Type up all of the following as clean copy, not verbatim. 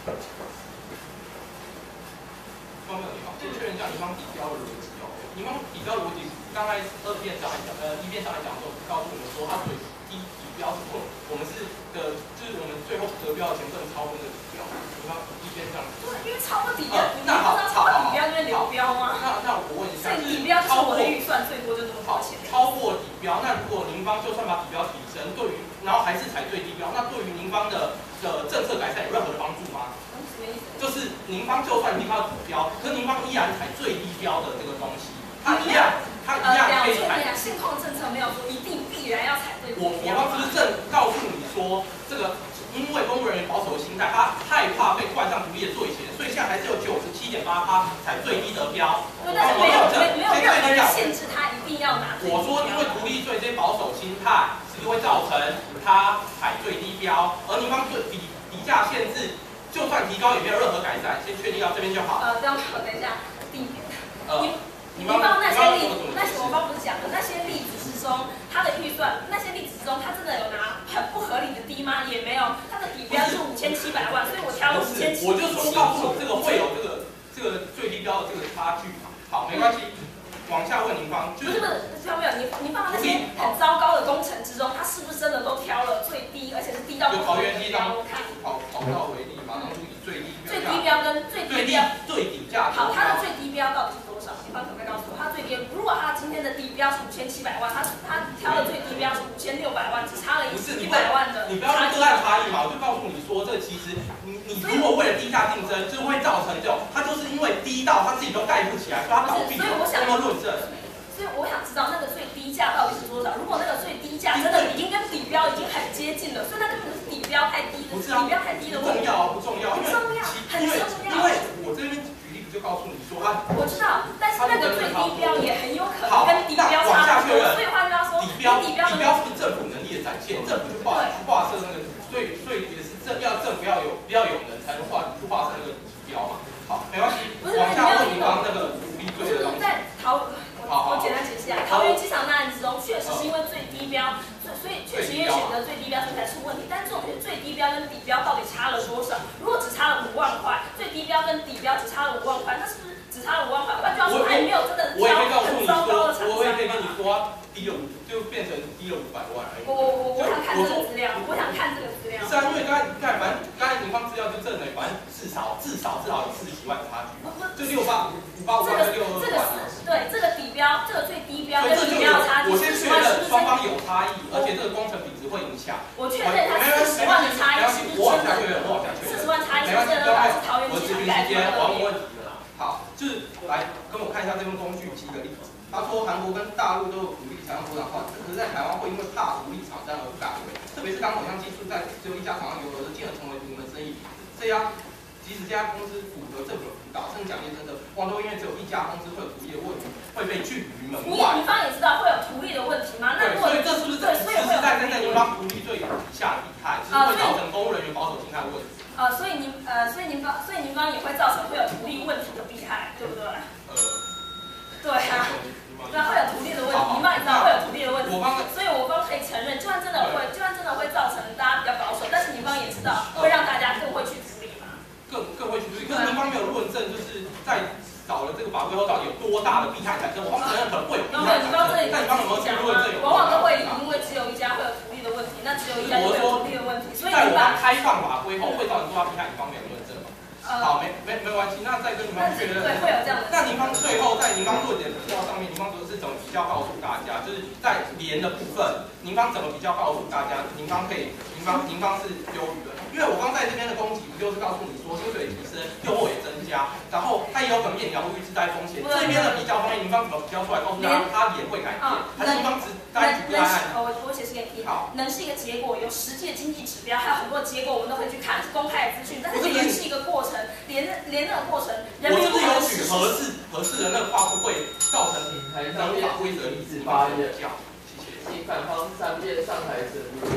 没有你好，先确认一下你方底标的逻辑哦。你方底标逻辑，刚才1边上来讲的时候，告诉我们说它最低底标是错，我们是就是我们最后得标的钱不能超过这个底标。你方1边上。 对，因为超过底标，你那好， 超过底标就会流标吗？ 那我问一下， 所以底标就是我的预算最多就这么多钱。 超过底标，那如果您方就算把底标提升，然后还是采最低标，那对于您方的政策改善有任何的帮助吗？就是您方就算您方底标，可是您方依然采最低标的这个东西，它一样可以采。 现况政策没有说一定必然要采最低标。 我方是正告诉你说，这个因为公务人员保守的心态，他害怕被冠上独立的罪嫌，所以现在还是有97.8%采最低得标。 对，但是没有任何人限制他一定要拿。 我说因为独立罪这些保守心态，是会造成他采最低标，而您方底价限制。就算提高也没有任何改善，先确定到这边就好。 这样等一下，地点。你方那些例子，我刚不是讲的那些例子之中，他的预算，那些例子之中，他真的有拿很不合理的低吗？也没有，他的底标是5700万，所以我挑了5700。 我就说告诉你这个会有这个最低标的这个差距嘛。好，没关系。往下问您方，就是挑没有您放那些很糟糕的工程之中，他是不是真的都挑了最低，而且是低到不可以标？ 跑道为例嘛，当初以最低标跟最底价。 好，它的最低标到底是多少？您方可不可以告诉我？它最低，如果它今天的底标是5700万，它挑的最低标是5600万，只差了100万的。 你不要说个案差异嘛，我就告诉你说，这其实你如果为了低价竞争，就会造成这种，它就是因为低到它自己都盖不起来，所以它倒闭。 所以我想论证。 所以我想知道那个最低价到底是多少？如果那个最低价真的已经跟底标已经很接近了，所以那根本是底标太低的，底标太低的问题。 不重要， 很重要，很重要。 因为我这边举例子就告诉你说啊， 我知道，但是那个最低标也很有可能跟底标差很多。所以换句话说，底标是不是政府能力的展现？政府就画设那个，所以也是政府要有能才能画设那个底标嘛。好，没关系。往下问你刚那个独立罪的。 在我简单解释一下，桃园机场那案之中，确实是因为最低标，所以确实因为选择最低标所以才出问题。但重点是最低标跟底标到底差了多少？如果只差了5万块，最低标跟底标只差了5万块，那是不是只差了5万块？换句话说，他也没有真的挑很糟糕的厂商。 我也可以跟你说，低了就变成低了500万而已。 我想看这个资料，我想看这个资料。 是啊，因为反正刚才警方资料就证了，反正至少有40几万的差距，就58、58、56万。 对，这个底标，这个最低标跟底标差距40万，是不是双方有差异，而且这个工程品质会影响。 我确认它40万的差异是不是真的？40万差异是真的导致桃园机场改变了？ 我问题了。好，就是来跟我看一下这份工具举个例子。他说韩国跟大陆都有鼓励采用国产化，可是在台湾会因为怕独立厂商而不敢为，特别是当某项技术在只有一家厂商拥有，而进而成为独门生意，即使这家公司符合政府的辅导，甚至奖励政策，往往因为只有一家公司会有独立的问题，会被拒于门外。 您方也知道会有独立的问题吗？那所以这是不是实实在在您方独立罪以下的底态，是会造成公务人员保守心态的问题？ 所以您方也会造成会有独立问题的弊害，对不对？对啊，对啊，会有独立的问题，您方也知道会有独立的问题，所以我方可以承认，就算真的会造成大家比较保守，但是您方也知道会让大家更会去处理嘛。 更会去处理，可是您方没有论证，就是在找了这个法规后到底有多大的弊害产生，我方承认可能会有弊害产生，但你方有没有去论证？ 往往都会因为只有一家会有独立的问题，那只有一家就会有独立的问题，所以在我们开放法规后会造成多大弊害，你方没有论证吗？好，没关系，那再跟您方确认。 对，会有这样的。 那您方最后在您方论点比较上面，您方是怎么比较告诉大家？就是在连的部分，您方怎么比较告诉大家？您方是优于的，因为我刚在这边的攻击不就是告诉你说薪水提升，诱惑也增加，然后它也有可能面临无预自带风险。这边的比较方面，您方怎么比较出来告诉大家它也会改变？还是您方只单举个案？ 我解释给你听。好，能是一个结果，有实际的经济指标，还有很多结果我们都会去看，是公开的资讯。但是连是一个过程，连那个过程，人民不能举合适的那个话不会造成平台上法规的例子发言。 谢谢。 请反方3辩上台整理。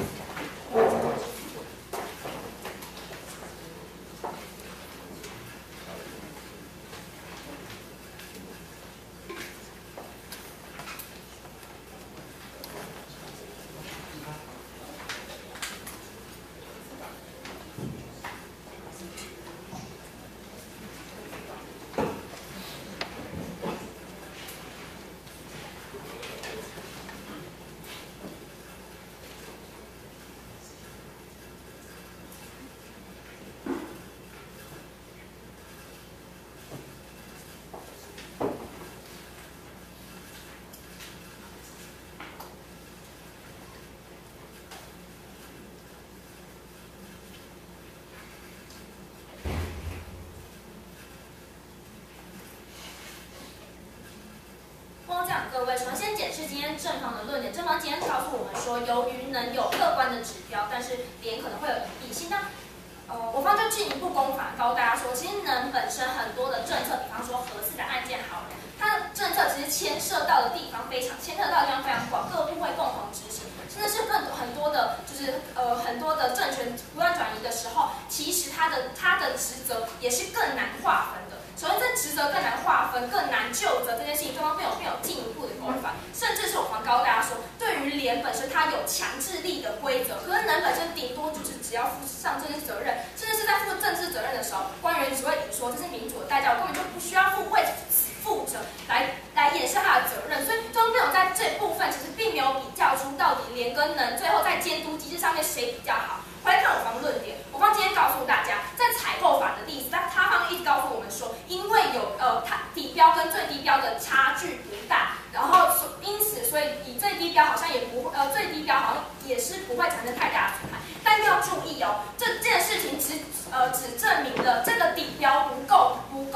是今天正方的论点。正方今天告诉我们说，由于能有客观的指标，但是联可能会有隐蔽性。那我方就进一步攻反告大家说，其实能本身很多的政策，比方说核四的案件好了，它的政策其实牵涉到的地方非常广，各部会共同执行，甚至是很多的，就是很多的政权不断转移的时候，其实它的职责也是更难划分的。首先，这职责更难划分、更难就责这件事情，对方没有进一步的攻反，甚至是我方告大家说，对于联本身它有强制力的规则，可是能本身顶多就是只要负上政治责任，甚至是在负政治责任的时候，官员只会以说这是民主的代价，我根本就不需要为此负责来掩饰他的责任，所以中没有在这部分其实并没有比较出到底联跟能最后在监督机制上面谁比较好。回来看我方论点，我方今天告诉大家，在采购法的例子，但他方一直告诉我们说，因为有底标跟最低标的差距不大，然后因此所以以最低标好像也不最低标好像也是不会产生太大的损害，但要注意哦，这件事情只证明了这个底标不够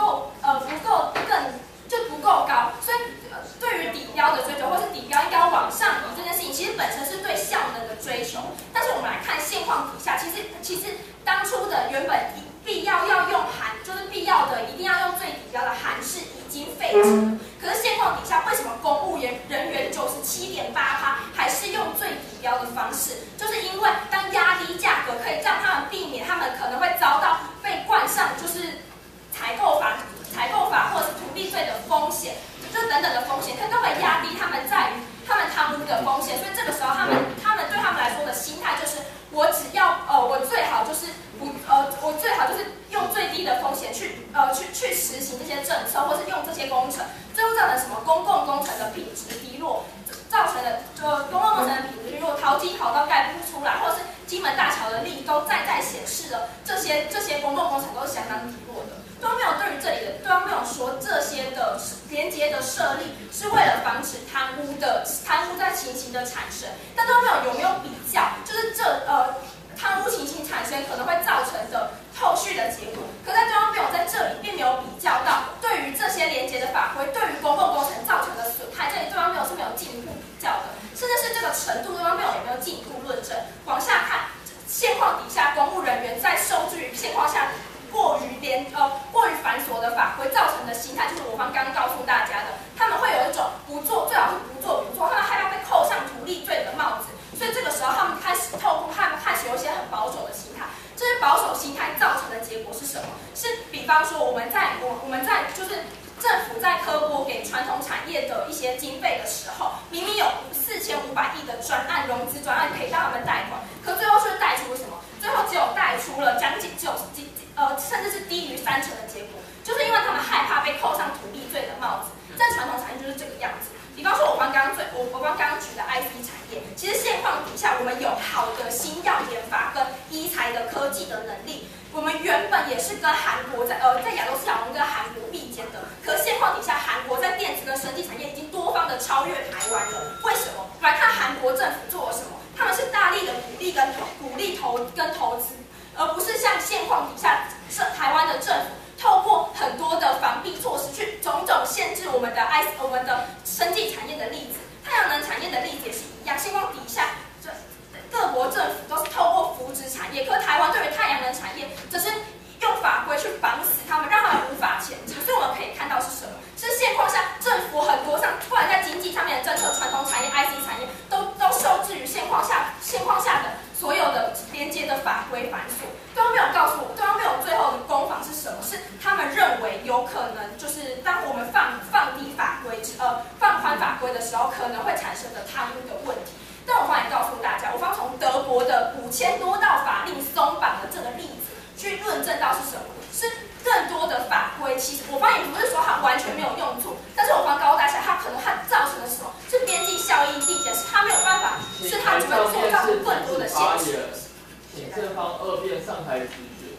高，所以对于底标的追求，或是底标应该要往上移这件事情，其实本身是对效能的追求。但是我们来看现况底下，其实当初的原本必要用函，就是必要的一定要用最底标的函式已经废止了。可是现况底下，为什么公务人员97.8%还是用最底标的方式？就是因为当压低价格，可以让他们避免他们可能会遭到被冠上就是采购法或者是土地税的风险，就等等的风险，它都会压低他们在于他们贪污的风险。所以这个时候他们对他们来说的心态就是，我只要我最好就是用最低的风险去实行这些政策，或是用这些工程，最后造成什么公共工程的品质低落，造成的公共工程的品质低落，淘机跑道盖不出来，或者是金门大桥的例都再显示了这些公共工程都是相当低落的。对方没有对于这里的，对方没有说这些的连结的设立是为了防止贪污在情形的产生，但对方有没有比较，就是贪污情形产生可能会造成的后续的结果，可在对方没有在这里并没有比较到对于这些连结的法规对于公共工程造成的损害，这里对方没有进一步比较的，甚至是这个程度对方也没有进一步论证。往下看，现况底下公务人员在受制于现况下过于繁琐的法规造成的心态，就是我方刚告诉大家的，他们会有一种最好是不做，他们害怕被扣上图利罪的帽子，所以这个时候他们开始有一些很保守的心态。这些保守心态造成的结果是什么？是比方说我们在就是政府在科拨给传统产业的一些经费的时候，明明有4500亿的融资专案可以让他们贷款，可最后是贷出什么？最后只有贷出了将近甚至是低于30%的结果，就是因为他们害怕被扣上土地税的帽子。在传统产业就是这个样子。比方说我刚刚举的 IC 产业，其实现况底下我们有好的新药研发跟医材的科技的能力，我们原本也是跟韩国在亚洲市场中跟韩国并肩的，可是现况底下韩国在电子跟生技产业已经多方的超越台湾了。为什么？我们来看韩国政府做了什么？他们是大力的鼓励投资，而不是像现况底下台湾的政府透过很多的防弊措施去种限制我们的生技产业的例子，太阳能产业的例子也是一样。现况底下，各国政府都是透过扶植产业，可台湾对于太阳能产业则是用法规去绑死他们，让他们无法前进。所以我们可以看到是什么？是现况下政府很多不管在经济上面的政策，传统产业、IC 产业都受制于现况下的所有的连接的法规繁琐。对方没有告诉我，对方没有最后的攻防是什么？是他们认为有可能就是当我们放宽法规的时候，可能会产生的贪污的问题。但我方也告诉大家，我方从德国的5000多道法令松绑的这个例子去论证到是什么？是更多的法规，其实我方也不是说它完全没有用处，但是我方告诉大家，它可能造成了什么？是边际效益递减，是它没有办法，是它只会做到更多的限制。 请正方2辩上台质询。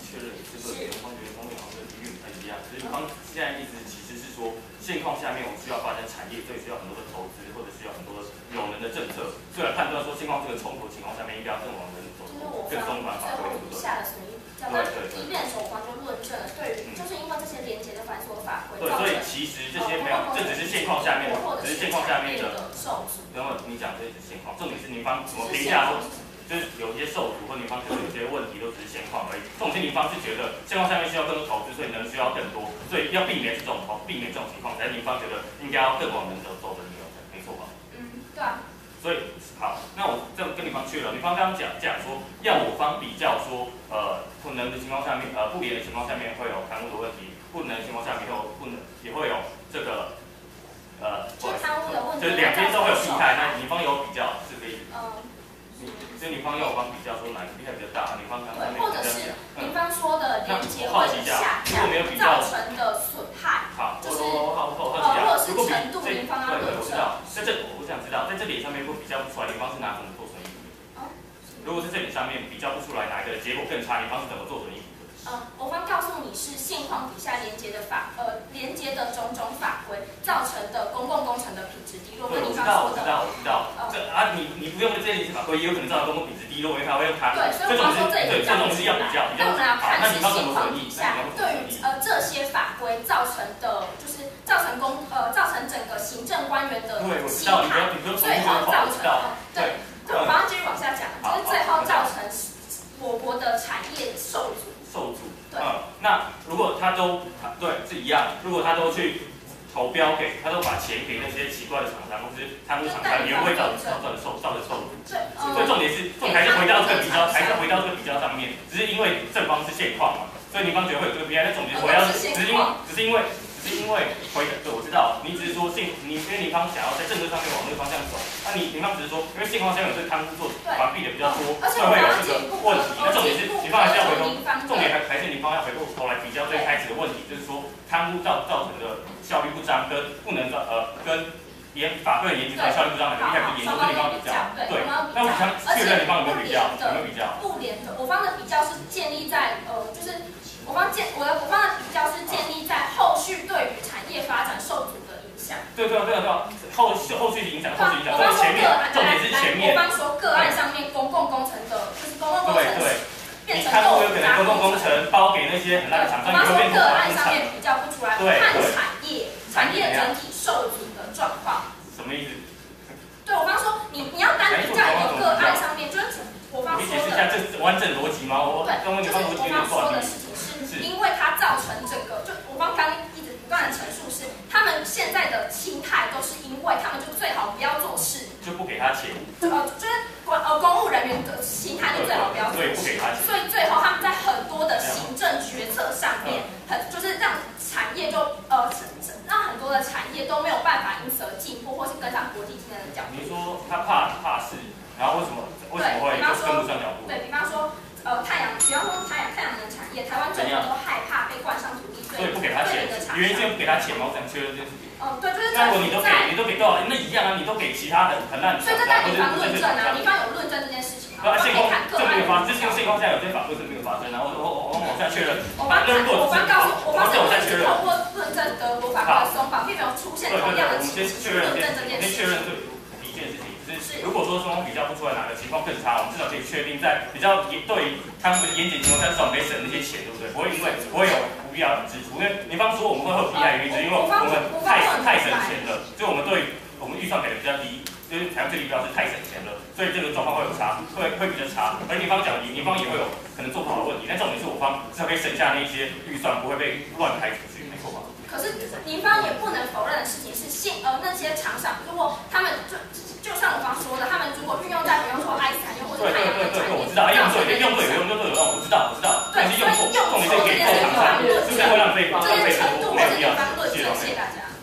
确认这个联方觉得方面好像跟理论不太一样，只是方现在意思其实是说，现况下面我们需要发展产业，所以需要很多的投资，或者需要很多的有能的政策，所以来判断说现况这个冲突的情况下面，应该要更往人走更松绑法规，对不对？ 下的损益。即便手方就论证了，对于就是因为这些连结的繁琐法规， 对，所以其实这些没有，这只是现况下面的，只是现况下面的受阻。 然后你讲这只是现况，重点是您方怎么评价说，就是有一些受阻或您方觉得有些问题都只是现况而已。重点是您方是觉得现况下面需要更多投资，所以人需要更多，所以要避免这种情况，才是您方觉得应该要更往人走的理由，没错吧？ 嗯，对啊。 所以好，那我这样跟你方确认，你方刚刚讲说，要我方比较说，不能的情况下面，不连的情况下面会有贪污的问题，不能的情况下面也会有这个， 贪污的问题， 就是两边都会有弊害，那女方有比较是可以，所以女方要我方比较说哪个弊害比较大，女方刚刚或者是女方说的连结会下降，造成的损害， 好， 就是或者是程度，女方要论证。 我想知道，在这里上面会比较不出来，女方是拿什么做损益补的？如果是这里上面比较不出来哪一个结果更差，女方是怎么做损益补的？ 我方告诉你是现况底下连接的种种法规造成的公共工程的品质低落。 对，我知道。你不用这些临时法规，也有可能造成公共品质低落，因为它会用它。 对，所以我说这里这种是要比较。 那我们要看是现况底下对于这些法规造成的，就是造成整个行政官员的侵害，最后造成对，我马上继续往下讲，就是最后造成我国的产业受阻。对。 那如果他都对是一样，如果他都去投标他都把钱给那些奇怪的厂商，或是贪污厂商，也会造成受阻。 对。 所以重点还是回到这个比较，上面，只是因为正方是现况嘛，所以您方觉得会有这个弊害，那总结回到只是因为对，我知道，你只是说因为您方想要在政策上面往这个方向走，那您方只是说，因为现况下面有这贪污做完毕的比较多，所以会有这个问题。那重点是您方还是要回头，重点还是您方要回过头来比较最开始的问题，就是说贪污造成的效率不彰跟不能跟法规的严谨上效率不彰的厉害不严重，跟您方比较。对，那我想确认您方有没有比较？ 不连的，我方的比较是建立在就是我方的比较是建立在后续对于产业发展受阻的影响。 对，后续影响，前面重点是前面。 我方说个案上面公共工程的，就是公共工程变成豆腐渣公共工程包给那些很烂的厂商， 我方说个案上面比较不出来，看产业整体受阻的状况。 什么意思？ 对，我方说你要单比较一个个案上面，就是我方说的。你解释一下这完整逻辑吗？ 对，就是我方说的事情是因为它造成整个，就我方刚一直不断的陈述是，他们现在的心态都是因为他们就最好不要做事， 就不给他钱。 就是公务人员的心态就最好不要做事，所以最后他们在很多的行政决策上面，就是让产业让很多的产业都没有办法因此而进步，或是跟上国际竞争的脚步。 你说他怕事，然后为什么会跟不上脚步？ 对，比方说太阳能产业，台湾政府都害怕被灌上土地， 所以不给他钱。原因是不给他钱吗？我想确认这件事情。 对，就是那如果你都给多少？那一样啊，你都给其他的很烂的。 所以这在你方论证啊，你方有论证这件事情吗？ 现况这没有发生，这现况下有些法规是没有发生，然后我往下确认。 我方告诉我方是透过论证德国法规的松绑，并没有出现同样的情形。论证这件事情。 确认一件事情，就是如果说双方比较不出来哪个情况更差，我们至少可以确定在比较对他们的严谨情况下，至少可以省那些钱，对不对？不会有不必要的支出，因为你方说我们会有弊害原因，是因为我们太省钱了，所以我们预算给的比较低，就是采用最低标是太省钱了，所以这个状况会有差，会比较差。而你方讲，你方也会有可能做不好的问题，但重点是我方至少可以省下那些预算，不会被乱开出去，没错吧？ 可是您方也不能否认的事情是，那些厂商如果他们就像我方说的，他们如果运用在比方说 IC 产业或者太阳能产业， 我知道，用对有用，我知道，但是用错，重点是给错厂商，是不是会浪费很多没有必要的？谢谢大家。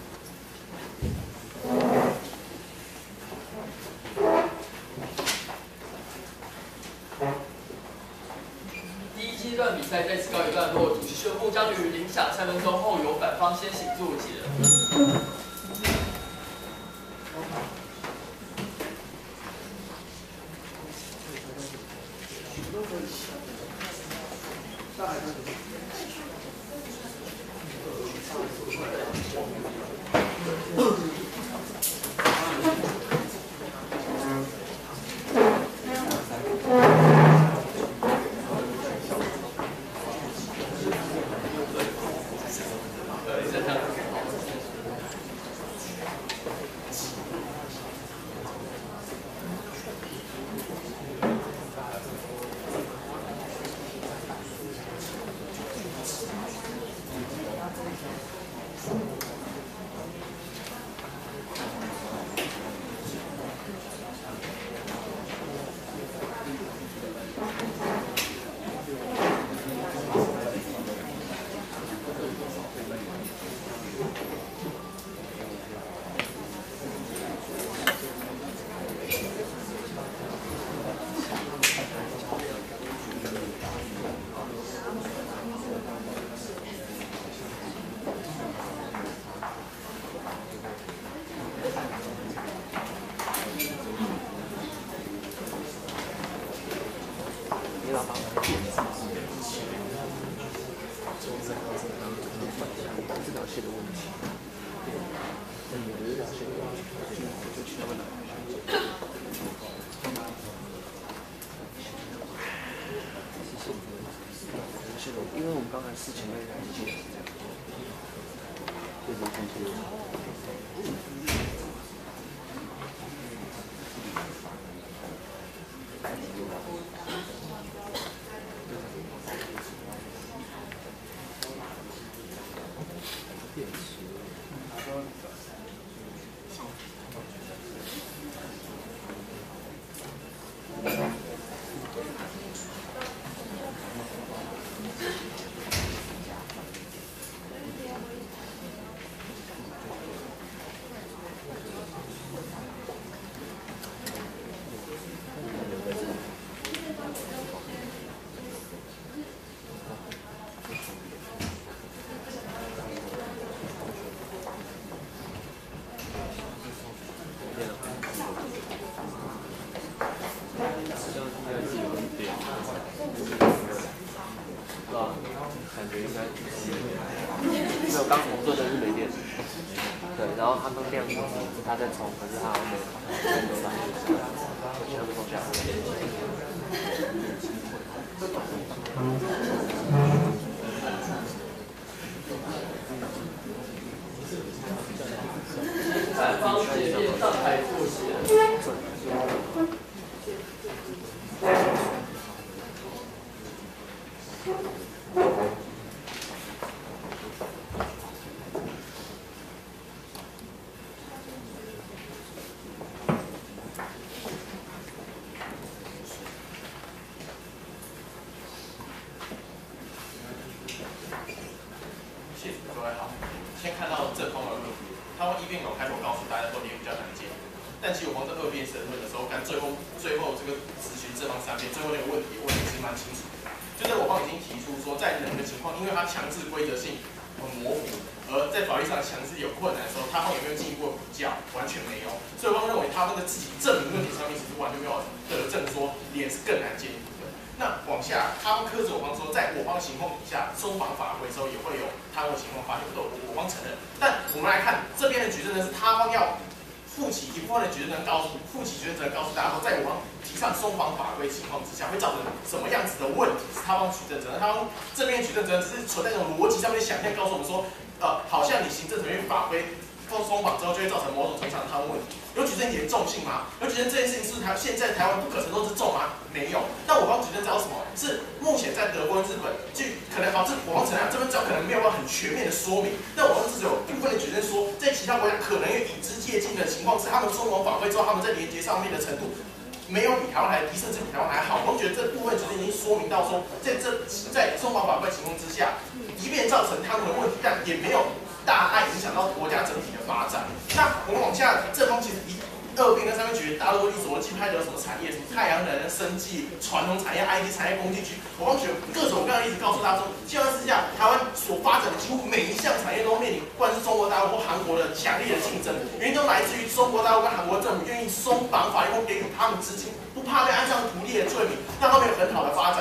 第一阶段比赛再次告一段落，主席宣布将于0响3分钟后由反方先行作结。 因为我们刚才事情那个案件是这样，就是这些。感觉应该是，因为我刚我做的是雷电，对，然后他们亮灯，他在冲，可是他好像没有来，其他的方向。 反方结辩上台作协。 各位好，先看到这通的论述，他用一辩口开头告诉大家说也比较难解，但其实我光这二辩审论的时候，看最后这个咨询这方三辩，最后那个问题问的其实蛮清楚的，就是我方已经提出说，在哪个情况，因为它强制规则性很模糊，而在法律上强制有困难的时候，他方有没有进一步的比较，完全没有，所以我方认为他那个自己证明论点上面其实完全没有得证说脸是更难解读的。那往下，他方苛责我方说，在我方情况底下，松绑法规之后也会有贪污情况发生，我方承认。但我们来看这边的举证呢，是他方要负起一部分的举证责任，负起举证责任，告诉大家说，在我方提倡松绑法规情况之下，会造成什么样子的问题，是他方举证责任。他方这边举证责任只是存在这种逻辑上面的想象，告诉我们说，好像你行政程序法规松绑之后，就会造成某种程度上的贪污问题。有举证严重性吗？有举证这件事情是现在台湾不可承受之重吗？没有。但我方举证知道什么？是目前在德国、日本，可能我方承认这边可能没有办法很全面的说明。但我方是有部分的举证说，在其他国家可能有以之借鉴的情况是，他们松绑法规之后，他们在连结上面的程度没有比台湾还低，甚至比台湾还好。我们觉得这部分举证已经说明到说，在松绑法规情况之下，即便造成贪污的问题，但也没有大碍影响到国家整体的发展。那我们往下，这方其实二辩跟三辩举大家都会一直记不太得什么产业，什么太阳能、生技、传统产业、IT 产业、工具区，我刚举各种各样的例子告诉大家说，现在之下，台湾所发展的几乎每一项产业都面临，不管是中国大陆或韩国的强烈的竞争，原因都来自于中国大陆跟韩国政府愿意松绑法律或给予他们资金，不怕被安上图利的罪名，让他们有很好的发展。所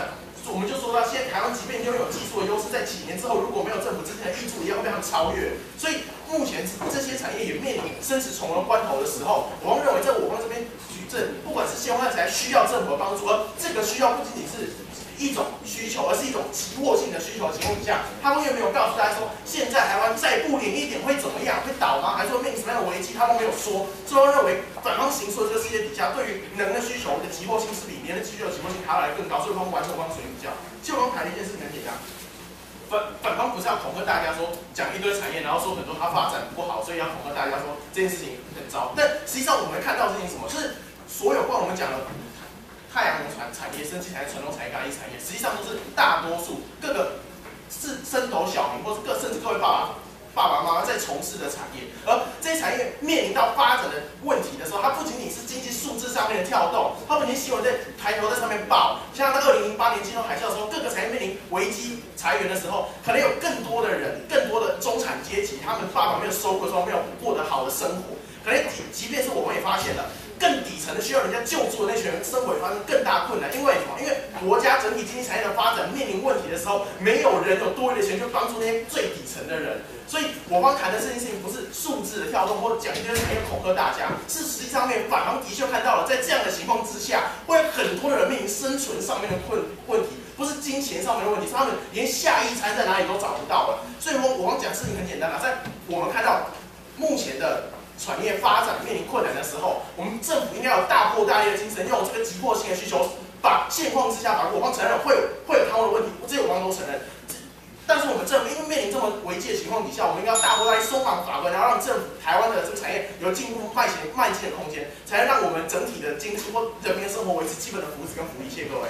我们就说到，现在台湾即便拥有技术的优势，在几年之后如果没有政府之前的挹注，也要被他们超越。所以目前这些产业也面临生死存亡关头的时候，我们认为在我方这边举证，不管是现换材需要政府的帮助，而这个需要不仅仅是一种需求，而是一种急迫性的需求的情况底下，他们也没有告诉大家说，现在台湾再不连一点会怎么样，会倒吗？还是会面临什么样的危机？他们没有说。最后认为反方行说的这个世界底下，对于能的需求的急迫性是比连的需求的急迫性还要来更高，所以我们完全帮水比较。其实我们谈的一件事情很简单。反方不是要恐吓大家说讲一堆产业，然后说很多它发展不好，所以要恐吓大家说这件事情很糟。但实际上我们看到的事情是什么？就是所有我们讲的太阳能产业、生气产业、传统产业、咖喱产业，实际上都是大多数各个是升斗小民，或是甚至各位爸爸妈妈在从事的产业。而这些产业面临到发展的问题的时候，它不仅仅是经济数字上面的跳动，它不仅新闻在抬头在上面报。像在2008年金融海啸的时候，各个产业面临危机裁员的时候，可能有更多的人、更多的中产阶级，他们爸爸没有收入的时候，没有过得好的生活。可能即便是我们也发现了。更底层的需要人家救助的那群人，生活也发生更大困难。因为什么？因为国家整体经济产业的发展面临问题的时候，没有人有多余的钱去帮助那些最底层的人。所以我方谈的这件事情不是数字的跳动，或者讲一堆产业恐吓大家，是实际上面反方的确看到了，在这样的情况之下，会有很多的人面临生存上面的问题，不是金钱上面的问题，是他们连下一餐在哪里都找不到了。所以我方讲事情很简单啦，在我们看到目前的产业发展面临困难的时候，我们政府应该有大破大立的精神，用这个急迫性的需求，把现况之下，把我方承认会有贪污的问题，这我方都承认。但是我们政府因为面临这么危机的情况底下，我们应该要大破大立松绑法规，然后让政府台湾的这个产业有进步迈进的空间，才能让我们整体的经济或人民的生活维持基本的福祉跟福利。谢谢各位。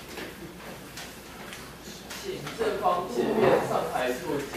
请正方界面上台作证。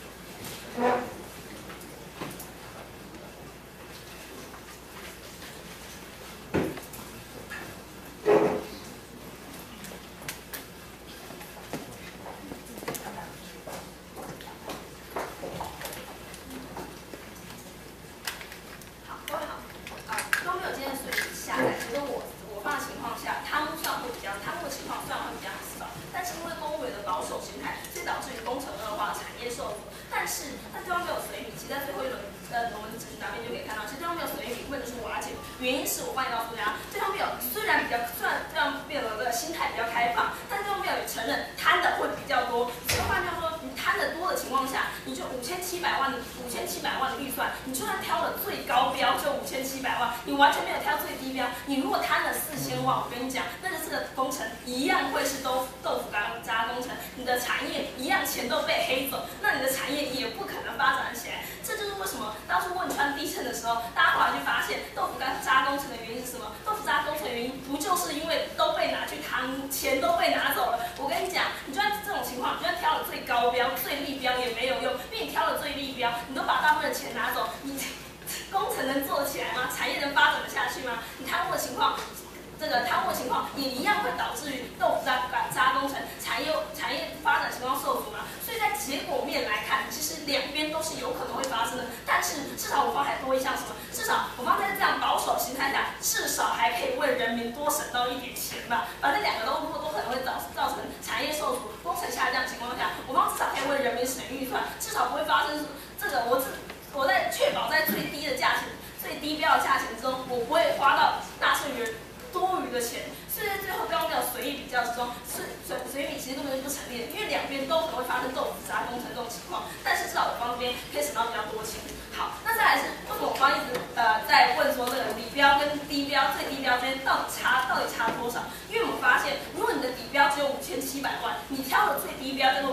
原因是我帮你告诉大家，这方面虽然这样变得的心态比较开放，但这方面也承认贪的会比较多。所以换句话说，你贪的多的情况下，你就5700万的预算，你就算挑了最高标就5700万，你完全没有挑最低标。你如果贪了4000万，我跟你讲，那个这个工程一样会是豆腐渣工程，你的产业一样钱都被黑走，那你的产业也不可能发展起来。这就是为什么当初汶川地震的时候，大家后来就发现豆腐渣工程的原因是什么？豆腐渣工程的原因不就是因为都被拿去贪污，钱都被拿走了？我跟你讲，你就算这种情况，你就算挑了最高标、最利标也没有用，因为你挑了最利标，你都把大部分的钱拿走，你工程能做得起来吗？产业能发展得下去吗？你贪污的情况。这个贪污的情况也一样会导致于豆腐渣工程产业发展情况受阻嘛。所以在结果面来看，其实两边都是有可能会发生的。但是至少我方还多一项什么？至少我方在这样保守形态下，至少还可以为人民多省到一点钱吧。反正两个如果都可能会造成产业受阻、工程下降的情况下，我方至少可以为人民省预算，至少不会发生这个我在确保在最低标的价钱中，我不会花到纳税人多余的钱，所以在最后刚刚的随意比较之中，随比其实根本就不成立的，因为两边都可能会发生豆腐渣工程这种情况，但是至少我方这边可以省到比较多钱。好，那再来是为什么我方一直在问说这个底标跟低标、最低标之间到底差多少？因为我们发现，如果你的底标只有5700万，你挑的最低标叫做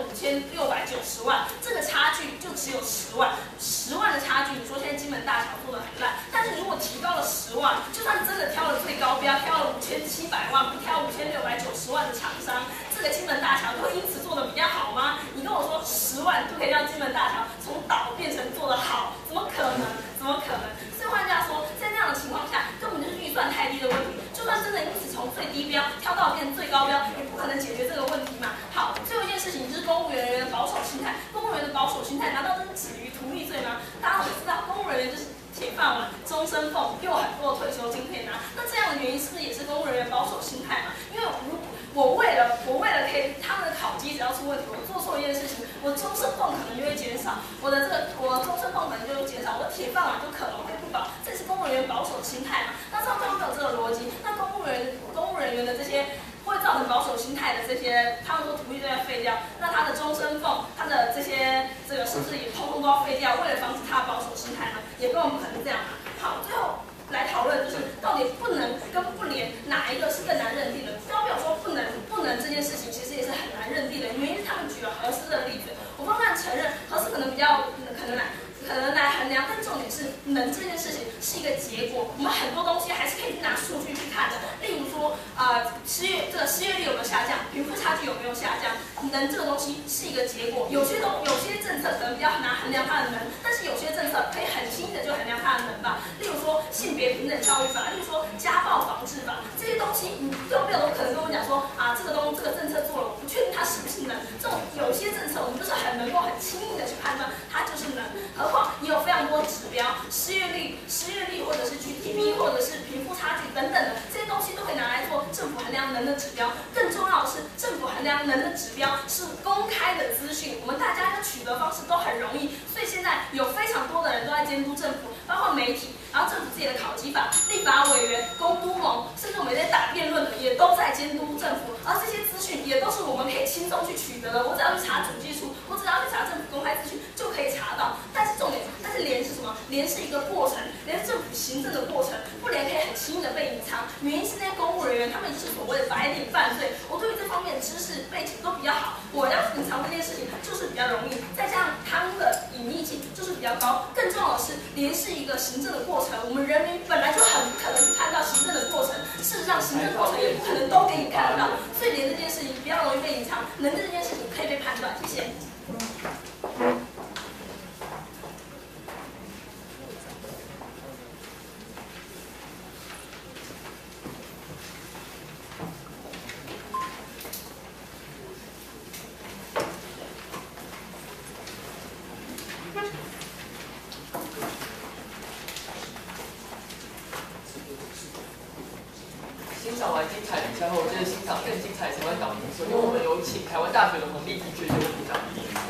5690万，这个差距就只有10万，10万的差距，你说现在金门大桥做得很烂，但是如果提高了10万，就算真的挑了最高标，挑了5700万，不挑5690万的厂商，这个金门大桥会因此做得比较好吗？你跟我说10万就可以让金门大桥从倒变成做得好，怎么可能？所以换句话说，在这样的情况下，根本就是预算太低的问题。就算真的因此从最低标挑到变成最高标，也不可能解决这个问题嘛。好，最后一件事情就是公务人员的保守心态。公务人员的保守心态，难道真的止于图利罪吗？大家都知道，公务人员就是铁饭碗、终身俸，又很多退休金可以拿。那这样的原因是不是也是公务人员保守心态嘛？因为我为了可以问题，我做错一件事情，我终身俸可能就会减少，我终身俸可能就会减少，我的铁饭碗就可能会不保，这是公务人员保守心态嘛？那这样就没有这个逻辑，那公务人员的这些会造成保守心态的这些，他们说土地就要废掉，那他的终身俸，他的这个是不是也通通都要废掉？为了防止他的保守心态呢，也根本不可能这样。好，最后来讨论就是到底不能跟不连哪一个是更难认定的？不要说不能这件事情，其实也是很难认定的。原因是他们举了核适的例子，我当然承认核适可能比较可能来衡量，但重点是能这件事情是一个结果，我们很多东西还是可以拿数据去看的。例如说，失业率有没有下降，贫富差距有没有下降，能这个东西是一个结果。有些政策可能比较难衡量它的能，但是有些政策可以很轻易的就衡量它的能吧。例如说性别平等教育法，例如说家暴防治法，这些东西你都没有可能跟我讲说这个政策做了，我不确定它是不是能。这种有些政策我们就是很能够很轻易的去判断它就是能，何况你有非常多指标，失业率或者是 GDP 或者是贫富差距等等的这些东西都可以拿来做政府衡量能的指标。更重要的是，政府衡量能的指标是公开的资讯，我们大家的取得方式都很容易，所以现在有非常多的人都在监督政府，包括媒体，然后政府自己的考绩法、立法委员、公督盟，甚至我们在打辩论的也都在监督政府，而这些资讯也都是我们可以轻松去取得的。我只要去查主计处，我只要去查政府公开资讯就可以查到。但是廉是什么？廉是一个过程，廉是政府行政的过程，不廉可以很轻易的被隐藏。原因是那些公务人员他们是所谓的白领犯罪，我对于这方面的知识背景都比较好，我要隐藏这件事情就是比较容易，再加上贪污的隐匿性就是比较高。更重要的是，廉是一个行政的过程，我们人民本来就很不可能去看到行政的过程，事实上行政过程也不可能都给你看得到，所以廉这件事情比较容易被隐藏，能这件事情可以被判断。谢谢。 欣赏完精彩比赛后，接着欣赏更精彩的台湾岛民。首先，我们有请台湾大学的洪立体学部部长。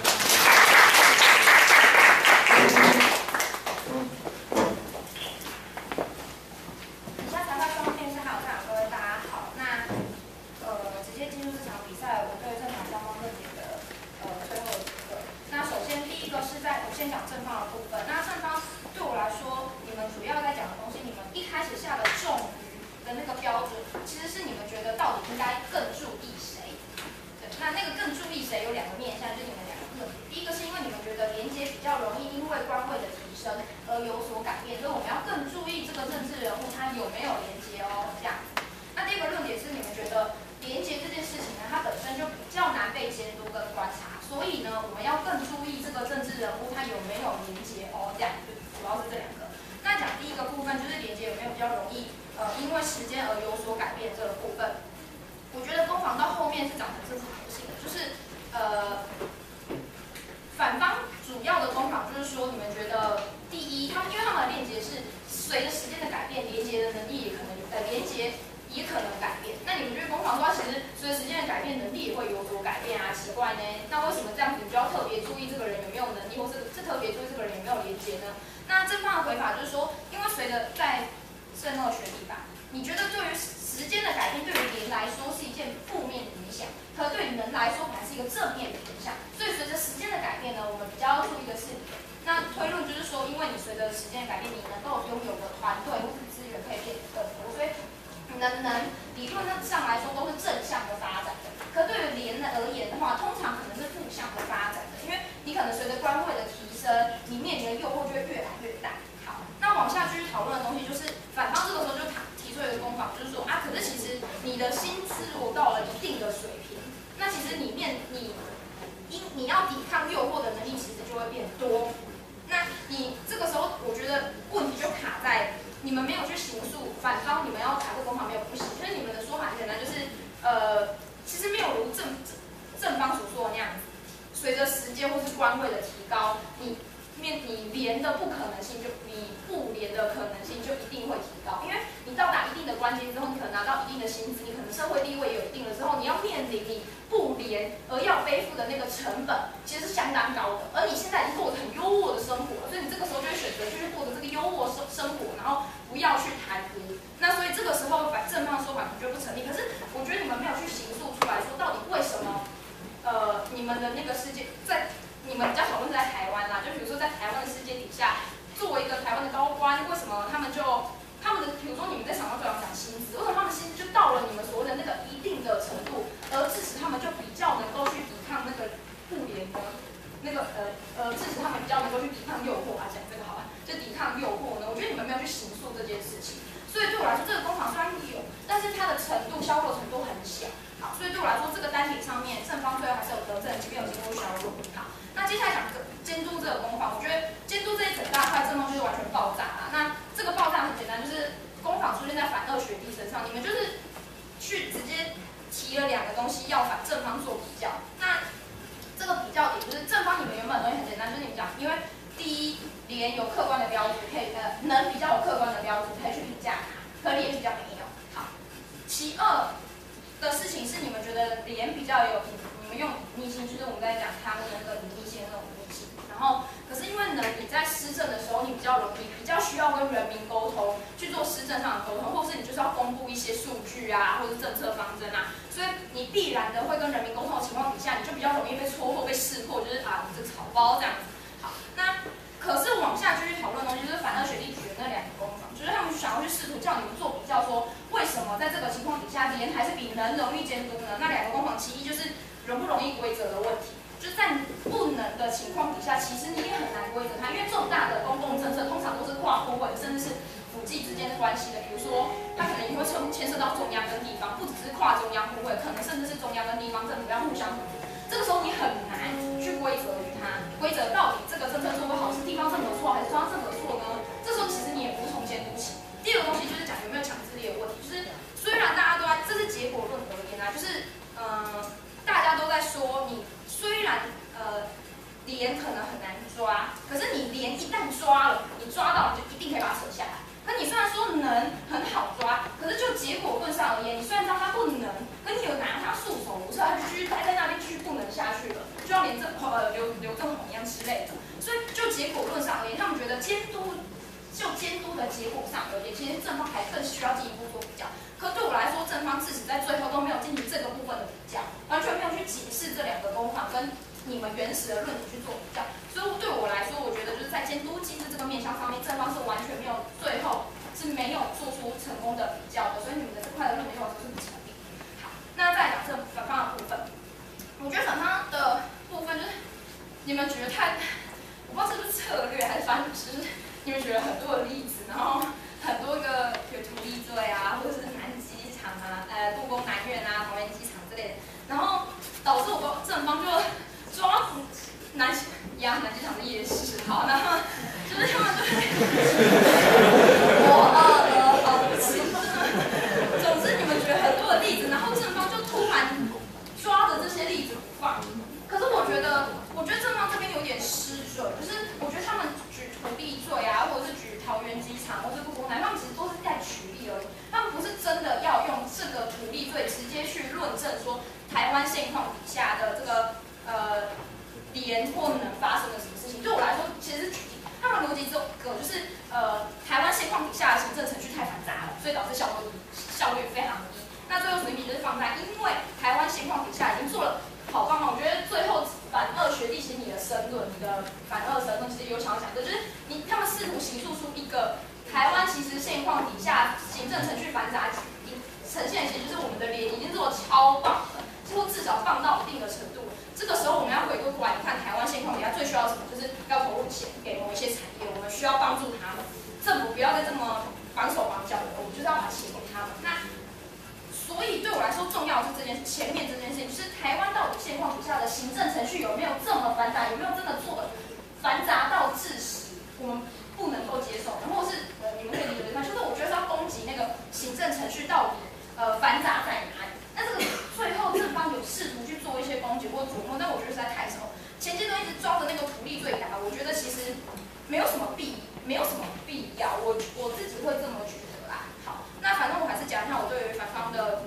以下裁判双方电视还有在场各位大家好。那直接进入这场比赛，我对正反双方论点的最后一个。那首先第一个是我先讲正方的部分。那正方对我来说，你们主要在讲的东西，你们一开始下的重的那个标准，其实是你们觉得到底应该更注意谁？对，那个更注意谁有两个面向，就是你们两个论点。第一个是因为你们觉得连结比较容易因为官位的提升而有所改变，所以我们要更注意这个政治人物他有没有连结哦，这样子。那第二个论点是你们觉得连结这件事情呢，它本身就比较难被监督跟观察，所以呢，我们要更注意这个政治人物他有没有连结哦，这样子，主要是这两个。那讲第一个部分就是连结有没有比较容易因为时间而有所改变这个部分，我觉得攻防到后面是长成政治核心的，就是反方主要的攻防就是说，你们觉得第一，因为他们的连结是随着时间的改变，连结的能力也可能连结也可能改变。那你们觉得攻防说，其实随着时间的改变，能力也会有所改变啊？奇怪呢？那为什么这样子你就要特别注意这个人有没有能力，或是特别注意这个人有没有连结呢？那正方的回法就是说，因为随着在圣诺选立法，你觉得对于时间的改变，对于廉来说是一件负面的影响，可对于能来说反而是一个正面的影响。所以随着时间的改变呢，我们比较要注意的是，那推论就是说，因为你随着时间的改变，你能够拥有的团队或是资源可以变得更多，所以能理论上来说都是正向的发展的。可对于廉而言的话，通常可能是负向的发展的，因为你可能随着官位的提升，你面临的诱惑就会越来越大。好，那往下继续讨论的东西就是，反方这个时候就提出一个攻防，就是说可是其实你的薪资如果到了一定的水平，那其实你要抵抗诱惑的能力其实就会变多。那你这个时候，我觉得问题就卡在你们没有去形塑反方，你们要打这个攻防没有不行，就是你们的说法很简单，就是其实没有如正方所说的那样子，随着时间或是官位的提高，你你连的不可能性你不连的可能性就一定会提高，因为你到达一定的关键之后，你可能拿到一定的薪资，你可能社会地位也有一定了之后，你要面临你不连而要背负的那个成本，其实是相当高的。而你现在已经过得很优渥的生活了，所以你这个时候就会选择继续过着这个优渥生活，然后不要去谈无。那所以这个时候正方说法就不成立。可是我觉得你们没有去形塑出来说，到底为什么你们的那个世界在。你们比较讨论是在台湾啦，就比如说在台湾的世界底下，作为一个台湾的高官，为什么他们的，比如说你们在场上最常讲薪资，为什么他们薪资就到了你们所谓的那个一定的程度，而致使他们就比较能够去抵抗那个不廉的，致使他们比较能够去抵抗诱惑啊，讲这个好吧，就抵抗诱惑呢？我觉得你们没有去形塑这件事情，所以对我来说，这个工厂虽然有，但是它的程度销售程度很小。好，所以对我来说，这个单点上面正方最后还是有得证，即便有经过销售。好。那接下来讲监督这个工坊，我觉得监督这一整大块正方就是完全爆炸了。那这个爆炸很简单，就是工坊出现在反二学弟身上，你们就是去直接提了2个东西要反正方做比较。那这个比较点就是正方你们原本的东西很简单，就是你们讲，因为第一连有客观的标准可以能比较有客观的标准可以去评价它，可连比较没有。好，其二的事情是你们觉得连比较有你们用逆性，就是我们在讲他们的那个逆性的那种逆性，然后可是因为呢，你在施政的时候，你比较需要跟人民沟通，去做施政上的沟通，或是你就是要公布一些数据啊，或者是政策方针啊，所以你必然的会跟人民沟通的情况底下，你就比较容易被戳破、被识破，就是啊，你这个草包这样子。好，那可是往下继续讨论的东西，就是反二学弟举的那2个工坊，就是他们想要去试图叫你们做比较，说为什么在这个情况底下，连还是比能容易监督呢？那2个工坊，其一就是容不容易规则的问题，就是在不能的情况底下，其实你也很难规则它，因为重大的公共政策通常都是跨部会，甚至是府际之间的关系的。比如说，它可能也会牵涉到中央跟地方，不只是跨中央部会，可能甚至是中央跟地方政府要互相合作。这个时候你很难去规则于它，规则到底这个政策做不好是地方政府的错还是中央政府的错呢？这时候其实你也不是从监督起。第二个东西就是讲有没有强制力的问题，就是虽然大家都在，这是结果论而言啊，就是大家都在说你虽然连可能很难抓，可是你连一旦抓了，你抓到你就一定可以把它扯下来。可你虽然说能很好抓，可是就结果论上而言，你虽然知道它不能，可你有拿它束手无策，它就继续待在那边，继续不能下去了，就要连刘正宏一样之类的。所以就结果论上而言，他们觉得监督的结果上而言，其实正方还更需要进一步做比较。可对我来说，正方自始在最后都没有进行这个部分的比较，完全没有去解释这2个工坊跟你们原始的论点去做比较。所以对我来说，我觉得就是在监督机制这个面向上面，正方是完全没有，最后是没有做出成功的比较的。所以你们的这块的论点对我来说是不成立。好，那再讲这反方的部分，我觉得反方的部分就是你们觉得我不知道是不是策略还是反正就是你们举了很多的例子，然后很多个有土地罪啊，或者是南机场啊、故宫南院啊、桃园机场之类的，然后导致我正方就抓南机场的夜市，好，然后就是他们对总之你们举了很多的例子，然后正方就突然抓着这些例子不放。可是我觉得正方这边有点失准，就是我觉得他们举土地罪啊，或者是举桃园机场，或者是故宫南，他们其实都是在举例而已，他们不是真的要用这个土地罪直接去论证说台湾现况底下的这个连或能发生的什么事情。对我来说，其实是举例，他们的逻辑只有一个，就是台湾现况底下的行政程序太繁杂了，所以导致效率非常低。那最后水平就是放在，因为台湾现况底下已经做了。好棒啊！我觉得最后反二学弟，其实你的申论，你的反二申论，其实有想要讲的，就是他们试图形塑出一个台湾其实现况底下行政程序繁杂，呈现其实就是我们的连已经做得超棒了，几乎至少棒到一定的程度。这个时候我们要回过头来，你看台湾现况底下最需要什么，就是要投入钱给某一些产业，我们需要帮助他们，政府不要再这么绑手绑脚的，我们就是要把钱给他们。那所以对我来说，重要的是前面这件事情，就是台湾到底现况底下的行政程序有没有这么繁杂，有没有真的做的繁杂到致使我们不能够接受的，或者是你们可以理解吗？就是我觉得是要攻击那个行政程序到底繁杂在哪里。那这个最后正方有试图去做一些攻击或琢磨，但我觉得实在太少。前阶段一直抓着那个土地罪打，我觉得其实没有什么必要，我自己会这么觉得啦。好，那反正我还是讲一下我对于反方的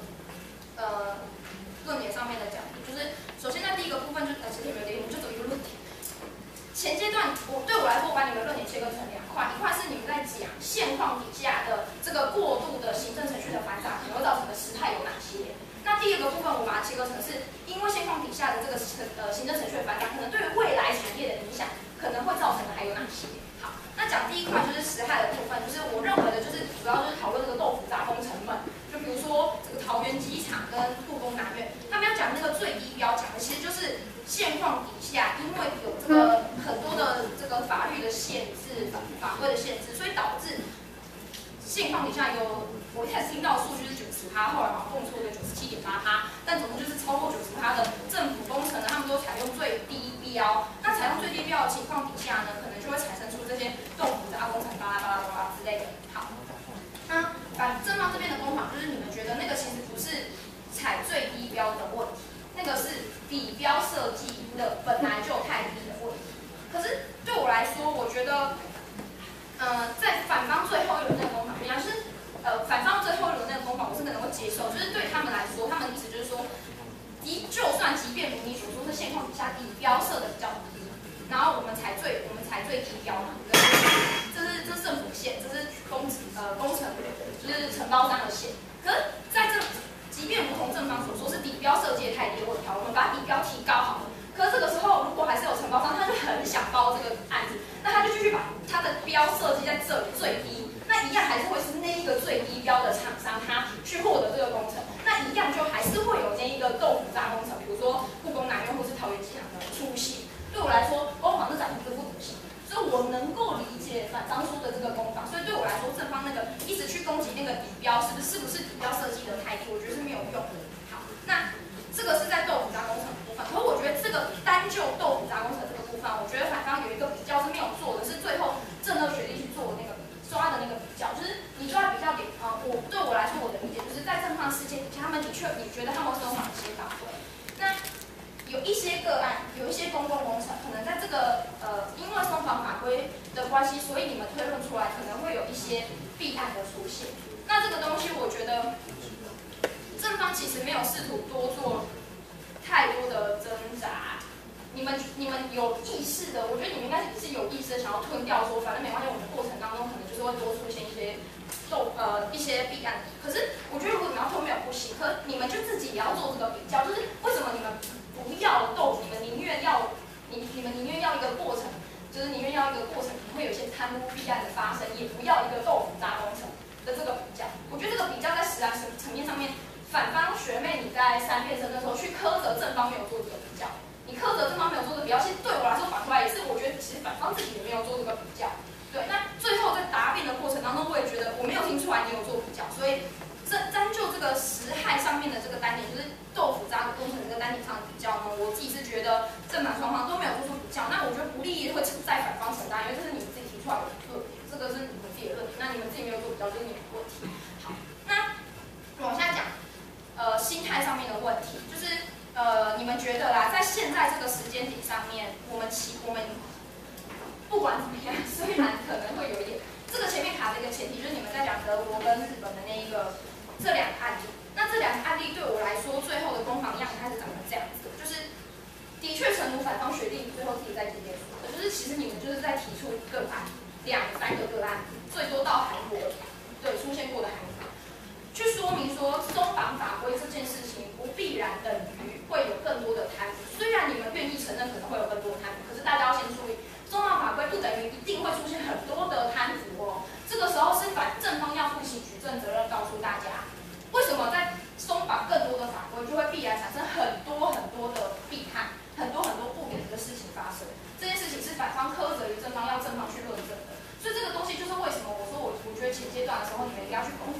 论点上面的讲义，就是首先在第一个部分其实也没有点，我们就走一个论点。前阶段对我来说，我把你们论点切割成两块，一块是你们在讲现况底下的这个过度的行政程序的繁杂可能会造成的时态有哪些。那第二个部分我把它切割成是因为现况底下的这个行政程序的繁杂，可能对于未来产业的影响可能会造成的还有哪些。好，那讲第一块就是时害的部分，就是我认为的就是主要就是讨论这个豆腐渣工程们，就比如说这个桃园机场跟故宫南院，他们要讲那个最低标，讲的其实就是现况底下，因为有这个很多的这个法律的限制、法规的限制，所以导致现况底下有我一开始听到的数据是90%，后来好像蹦出了97.8%，但总共就是超过90%的政府工程呢，他们都采用最低标。那采用最低标的情况底下呢，可能就会产生出这些豆腐渣工程巴拉巴拉巴拉之类的。好，那正方这边的攻防就是你们觉得那个其实不是采最低标的问题，那个是底标设计的本来就太低的问题。可是对我来说，我觉得，在反方最后一轮那个攻防，就是反方最后一轮那个攻防，我是可能会接受，就是对他们来说，他们的意思就是说，就算即便如你所说是现况底下底标设的比较低，然后我们采最低标嘛，这是政府线，这是工程就是承包商的线。可是在这，即便如同正方所说是底标设计的太低的问题，我们把底标提高好了。可是这个时候，如果还是有承包商，他就很想包这个案子，那他就继续把他的标设计在这里最低，那一样还是会是那一个最低标的厂商他去获得这个工程，那一样就还是会有那一个豆腐渣工程，比如说故宫南院或是桃园机场的出现。对我来说，攻防是展现这不同性，所以我能够理解反方说的这个攻防，所以对我来说，正方那个一直去攻击那个底标是不是底标设计的太低，我觉得是没有用的。好，那这个是在豆腐渣工程的部分，可是我觉得这个单就豆腐渣工程这个部分，我觉得反方有一个比较是没有做的，是最后正二学弟去做的那个抓的那个比较，就是你抓比较点对我来说，我的理解就是在正方事件底下，他们的确你觉得他们是有哪些法规？那有一些个案，有一些公共工程，可能在这个因为松绑法规的关系，所以你们推论出来可能会有一些弊案的出现。那这个东西，我觉得正方其实没有试图多做太多的挣扎。你们有意识的，我觉得你们应该也是有意识的想要吞掉说，反正没关系，我们的过程当中可能就是会多出现一些一些弊案。可是我觉得如果你们要吞没有不行，可你们就自己也要做这个比较，就是为什么你们不要你们宁愿要一个过程，就是宁愿要一个过程会有一些贪污弊案的发生，也不要一个豆腐渣工程的这个比较。我觉得这个比较在实案层面上面，反方学妹你在3变生的时候去苛责正方没有做这个比较，你苛责正方没有做这个比较，其实对我来说反过来也是，我觉得其实反方自己也没有做这个比较。对，那最后在答辩的过程当中，我也觉得我没有听出来你有做比较，所以单就这个时害上面的这个单点，就是豆腐渣工程这个单点上的比较呢，我自己是觉得正反双方都没有做出比较，那我觉得不利会在反方承担，因为这是你们自己提出来的论点，这个是你们自己的论点，那你们自己没有做比较就是你们的问题。好，那往下讲，心态上面的问题，就是你们觉得啦，在现在这个时间点上面，我们不管怎么样，虽然可能会有一点，这个前面卡的一个前提就是你们在讲德国跟日本的这两个案例，那这两个案例对我来说，最后的攻防样开始长成这样子，就是的确诚如反方学弟最后自己在今天说的，就是其实你们就是在提出个案，2、3个个案，最多到韩国对出现过的韩国，去说明说松绑法规这件事情不必然等于会有更多的贪腐，虽然你们愿意承认可能会有更多的贪腐，可是大家要先注意。松绑法规不等于一定会出现很多的贪腐哦，这个时候是正方要负起举证责任，告诉大家为什么在松绑更多的法规，就会必然产生很多的弊案，很多不良的事情发生。这件事情是反方苛责于正方，要正方去论证的。所以这个东西就是为什么我说我觉得前阶段的时候，你们一定要去攻击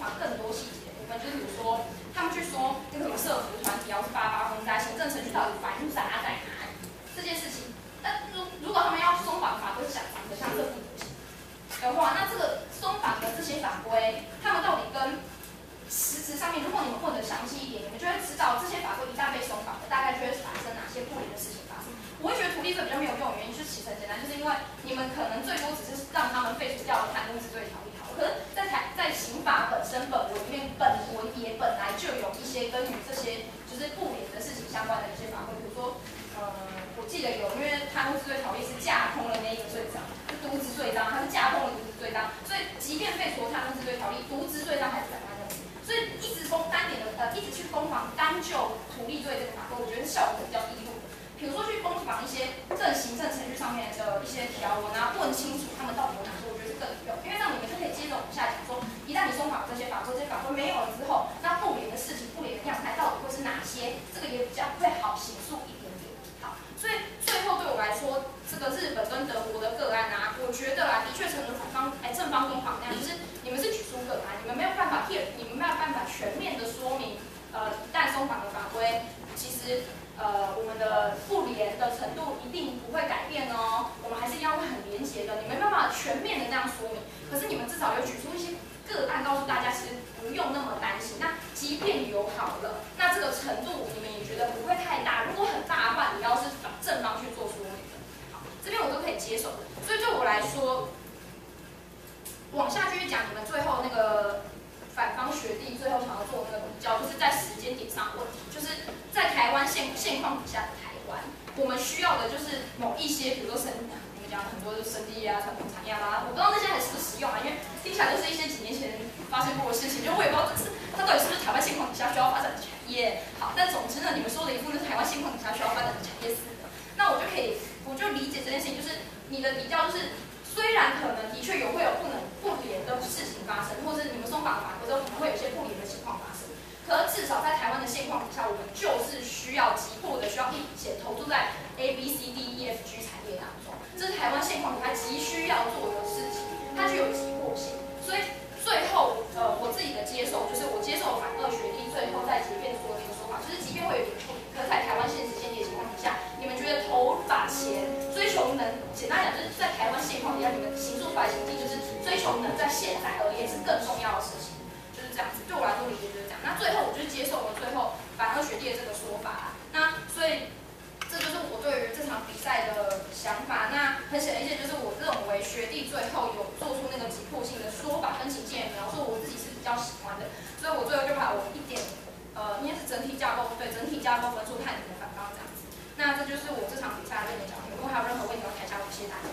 闭罪比较没有用的原因，其实很简单，就是因为你们可能最多只是让他们废除掉贪污治罪条例好，可是在刑法本身本文里面，本文也本来就有一些跟与这些就是不廉的事情相关的一些法规，比如说我记得有，因为贪污治罪条例是架空了那一个罪章，是渎职罪章，它是架空了渎职罪章，所以即便废除了贪污治罪条例，渎职罪章还是在那里。所以一直一直去攻防单就图利罪这个法规，我觉得效果比较低落的。比如说去攻防一些行政程序上面的一些条文啊，问清楚他们到底有哪些，我觉得是更有用。因为这样你们就可以接着往下讲说，一旦你松绑这些法规没有了之后，那不廉的事情、不廉的样态到底会是哪些？这个也比较会好形塑一点点。好，所以最后对我来说，这个日本跟德国的个案啊，我觉得啊，的确成了正方攻防那样，就是你们是举出个案，你们没有办法全面的说明，一旦松绑的法规，其实我们的不廉的程度一定不会改变哦，我们还是一样会很廉洁的，你没办法全面的这样说明，可是你们至少有举出一些个案，告诉大家其实不用那么担心。那即便有好了，那这个程度你们也觉得不会太大，如果很大的话，你要是正方去做说明的，好，这边我都可以接受的。所以对我来说，往下继续讲，你们最后那个反方学弟最后想要做那个比较，就是在时间点上的问题，就是在台湾现况底下的台湾，我们需要的就是某一些，比如说你们讲很多就是生技啊、传统产业啦，我不知道那些还是不是实用啊，因为听起来都是一些几年前发生过的事情，就我也不知道它到底是不是台湾现况底下需要发展的产业。好，但总之呢，你们说的一副就是台湾现况底下需要发展的产业似的，那我就理解这件事情，就是你的比较就是。虽然可能的确会有不廉的事情发生，或者你们松绑法规之后可能会有一些不廉的情况发生，可是至少在台湾的现况底下，我们就是需要急迫的需要一笔钱投注在 ABCDEFG 产业当中，这是台湾现况底下急需要做的事情，它具有急迫性。所以最后我自己的接受就是我接受反二学弟最后在结辩说的一个说法，就是即便会有点不廉，可是在台湾现实现地的情况底下，你们觉得投把钱追求能，简单讲就是在台湾现况底下，你们行出来行迹就是追求能在现在而言是更重要的事情，就是这样子。对我来说理解就是这样。那最后我就是接受了最后反二学弟的这个说法啦。那所以这就是我对于这场比赛的想法。那很显而易见，就是我认为学弟最后有做出那个急迫性的说法跟情境的描述，我自己是比较喜欢的。所以我最后就把我一点应该是整体架构分数看你们反方这样子。那这就是我这场比赛的练的讲题。如果还有任何问题，我台下我谢谢大家。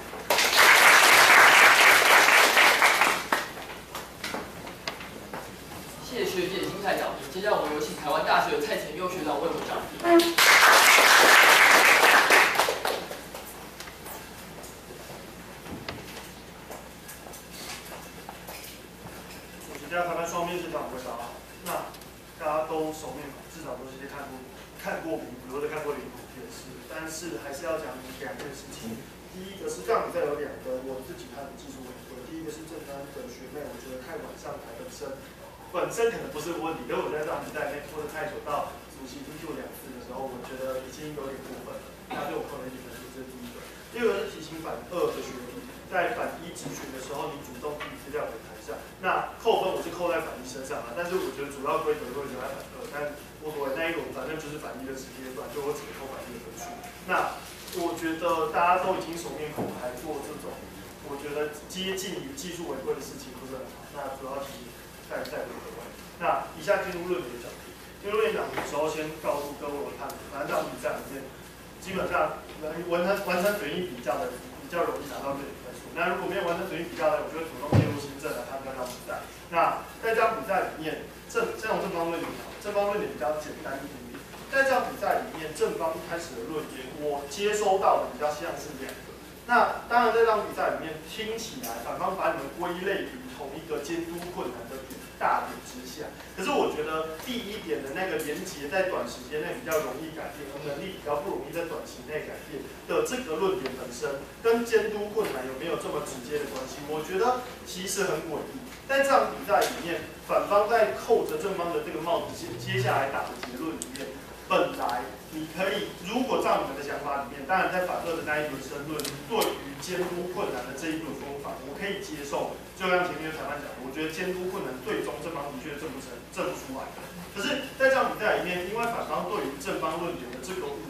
谢谢学姐精彩讲题。接下来我们有请台湾大学的蔡成佑学长为我们讲题。 主持台湾双面试长回答，那大家都熟面孔，至少都是看过名谱或者看过领谱也是，但是还是要讲两件事情。第一个是这样比赛有两个我自己看的技术委会，第一个是正单的学妹，我觉得太晚上台本身可能不是个问题，但我觉得这场比赛里面拖得太久，到主席经过2次的时候，我觉得已经有点过分了，那对我扣了1分数，这是第一个。第二个是提醒反2的学弟，在反1质询的时候，你主动递资料给台下，那扣分我是扣在反1身上了，但是我觉得主要规则会留在反2，但无所谓，那一轮反正就是反1的直接段，就我只扣反1的分数。那我觉得大家都已经熟面孔，还做这种我觉得接近于技术违规的事情，不是很好。那主要提再回各位。那以下进入论点讲题。进入论点讲题的时候，先告诉各位我的看法。反正这场比赛里面，基本上完成随意比较的比较容易拿到这点分数。那如果没有完成随意比较的，我就会主动介入新政来判断这场比赛。那在这场比赛里面，这种正方论点比较简单一点点。在这场比赛里面，正方一开始的论点，我接收到的比较像是2个。那当然，在这场比赛里面，听起来反方把你们归类于同一个监督困难的大点之下。可是我觉得第一点的那个连结，在短时间内比较容易改变，而能力比较不容易在短期内改变的这个论点本身，跟监督困难有没有这么直接的关系？我觉得其实很诡异。在这场比赛里面，反方在扣着正方的这个帽子，接下来打的结论里面。本来你可以，如果照你们的想法里面，当然在反2的那一轮申论，对于监督困难的这一轮说法，我可以接受。就像前面的裁判讲的，我觉得监督困难最终正方的确证不出来的。可是在这场比赛里面，因为反方对于正方论点的这个误解，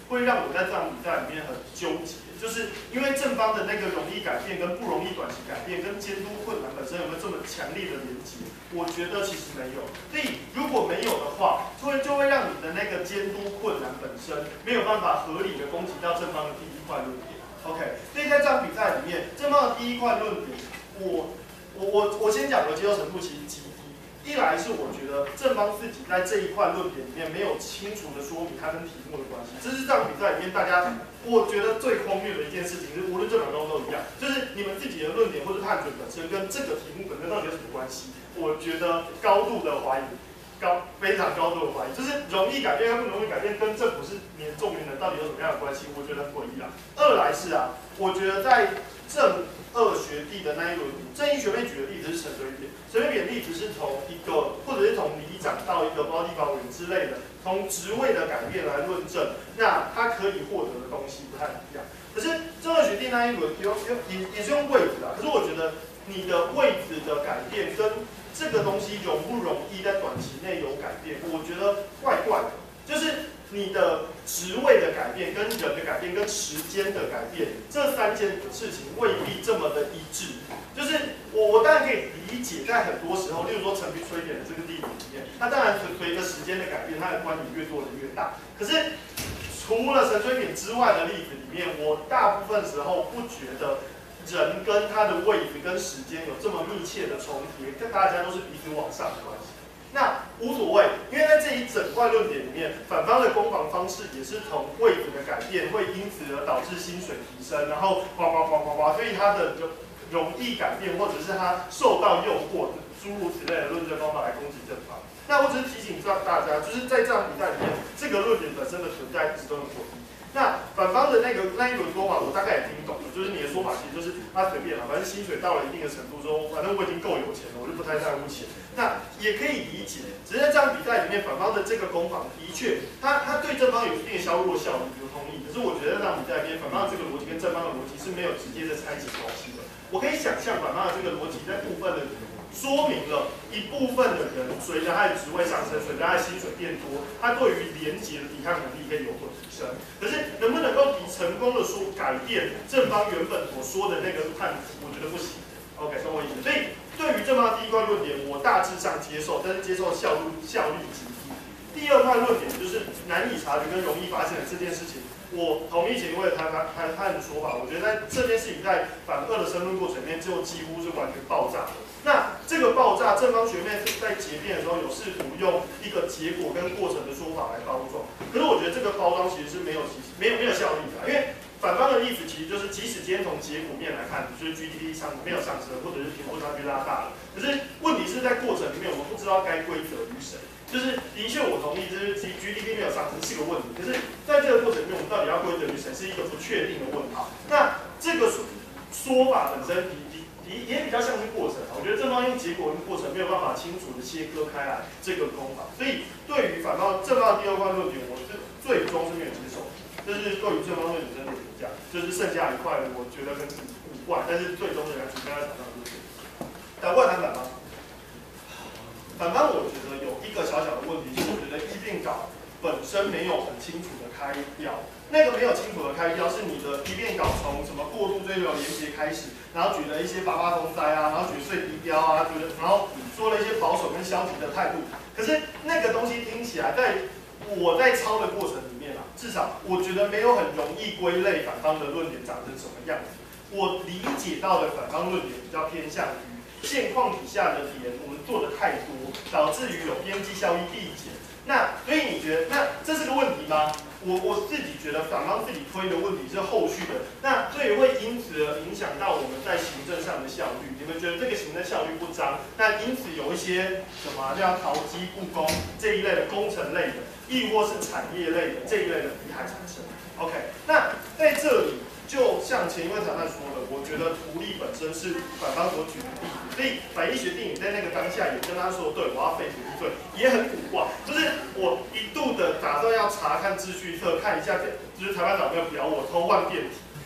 会让我在这场比赛里面很纠结，就是因为正方的那个容易改变跟不容易短期改变跟监督困难本身有没有这么强烈的连接？我觉得其实没有。所以如果没有的话，就会让你的那个监督困难本身没有办法合理的攻击到正方的第一块论点。OK， 所以在这场比赛里面，正方的第一块论点，我先讲的接受程度其实极低。一来是我觉得正方自己在这一块论点里面没有清楚的说明它跟题目的关系，这是这场比赛里面大家我觉得最荒谬的一件事情，是无论正反方都一样，就是你们自己的论点或者判准本身跟这个题目本身到底有什么关系？我觉得高度的怀疑，非常高度的怀疑，就是容易改变跟不容易改变跟政府是免重于能到底有什么样的关系？我觉得很诡异啦。二来是我觉得在正二学弟的那一轮，正一学妹举的例子是陈水扁，陈水扁例子是从一个或者是从里长到一个包地方委员之类的，从职位的改变来论证，那他可以获得的东西不太一样。可是正二学弟那一轮也是用位置可是我觉得你的位置的改变跟这个东西容不容易在短期内有改变，我觉得怪怪的，就是你的职位的改变、跟人的改变、跟时间的改变，这三件事情未必这么的一致。就是我当然可以理解，在很多时候，例如说陈水扁的这个例子里面，它当然随着时间的改变，它的关联越做的越大。可是除了陈水扁之外的例子里面，我大部分时候不觉得人跟他的位置跟时间有这么密切的重叠，跟大家都是彼此往上的关系。那无所谓，因为在这一整块论点里面，反方的攻防方式也是从位置的改变会因此而导致薪水提升，然后所以他的容易改变或者是他受到诱惑，诸如此类的论证方法来攻击正方。那我只是提醒大家，就是在这场比赛里面，这个论点本身的存在一直都很诡异。那反方的那一轮说法，我大概也听懂了，就是你的说法其实就是他随便了，反正薪水到了一定的程度之后，反正我已经够有钱了，我就不太在乎钱。那也可以理解，只是在这场比赛里面，反方的这个攻防的确，他对正方有一定的削弱效率，我同意。可是我觉得在这场比赛里面，反方的这个逻辑跟正方的逻辑是没有直接的拆解关系的。我可以想象反方的这个逻辑在部分的说明了一部分的人随着他的职位上升，随着他的薪水变多，他对于连结的抵抗能力可以有所提升。可是能不能够成功的说改变正方原本所说的那个判词，我觉得不行。OK， 懂我意思。所以对于正方第一块论点，我大致上接受，但是接受效率极低。第二块论点就是难以察觉跟容易发现的这件事情，我同意前一位他的说法，我觉得在这件事情在反二的申论过程里面，就几乎是完全爆炸的。那这个爆炸，正方学妹在结辩的时候有试图用一个结果跟过程的说法来包装，可是我觉得这个包装其实是没有效力的，因为反方的例子其实就是，即使今天从结果面来看，就是 GDP 没有上升，或者是贫富差距拉大了，可是问题是在过程里面，我们不知道该归责于谁。就是的确我同意，就是 GDP 没有上升是个问题，可是在这个过程里面，我们到底要归责于谁，是一个不确定的问号。那这个说法本身也比较像是过程，我觉得正方用结果跟过程没有办法清楚的切割开来这个攻防，所以对于正方的第二块论点，我是最终是没有接受的。就是对于正方论点真的评价，就是剩下一块，我觉得跟无关，但是最终仍然主张在场上的论点。反过来谈反方，反方我觉得有一个小小的问题，是我觉得议辩稿本身没有很清楚的开标。那个没有清楚的开标，是你的议辩稿从什么过度追求连结开始，然后举了一些88风灾然后举最低标然后说了一些保守跟消极的态度。可是那个东西听起来，我在抄的过程里面至少我觉得没有很容易归类反方的论点长成什么样子。我理解到的反方论点比较偏向于现况底下的点我们做的太多，导致于有边际效益递减。那所以你觉得，那这是个问题吗？我自己觉得反方自己推的问题是后续的，那这也会因此而影响到我们在行政上的效率。你们觉得这个行政效率不彰，那因此有一些什么叫淘机不公这一类的工程类的，亦或是产业类的这一类的弊害产生。OK， 那在这里就像前一位谈判说的，我觉得图例本身是反方所举的例子，所以反一学弟你在那个当下也跟他说，对，我要废图例罪，也很古怪。就是我一度的打算要查看秩序册，看一下就是裁判长有没有表我偷换辩题，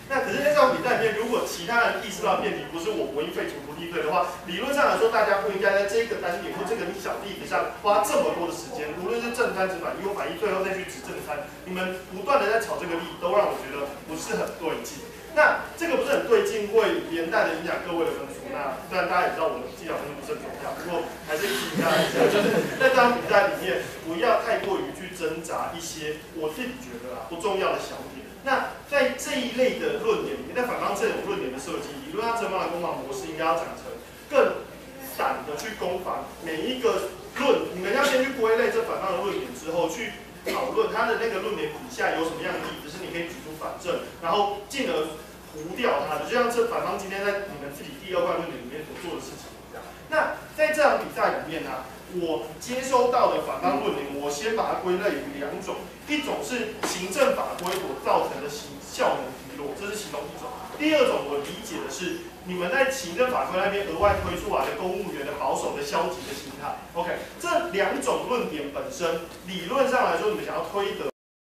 那可是在这场比赛里面，如果其他人意识到辩题不是我国一废除不利对的话，理论上来说，大家不应该在这个单点或这个小例子上花这么多的时间，无论是正三指反一或反一，最后再去指正三，你们不断的在吵这个例，都让我觉得不是很对劲。那这个不是很对劲，会连带的影响各位的分数。那当然大家也知道我的技巧分数不是很重要，不过还是提醒大家一下，就是在这场比赛里面，不要太过于去挣扎一些我自己觉得不重要的小点。那在这一类的论点里面，在反方这种论点的设计，理论上正方的攻防模式应该要讲成更散的去攻防每一个论，你们要先去归类这反方的论点之后，去讨论它的那个论点底下有什么样的例子是你可以举出反证，然后进而糊掉它的，就像这反方今天在你们自己第二块论点里面所做的事情一样。那在这场比赛里面呢，我接收到的反方论点，我先把它归类于两种，一种是行政法规所造成的效能低落，这是其中一种；第二种我理解的是你们在行政法规那边额外推出来的公务员的保守的消极的心态。OK， 这两种论点本身理论上来说，你们想要推的。